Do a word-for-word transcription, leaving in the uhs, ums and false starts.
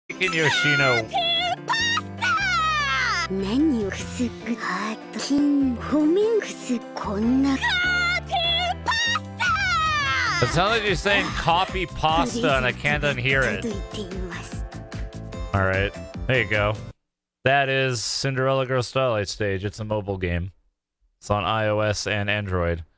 Freaking Yoshino. It sounds like you're saying copy pasta and I can't unhear it. Alright, there you go. That is Cinderella Girls Starlight Stage. It's a mobile game. It's on iOS and Android.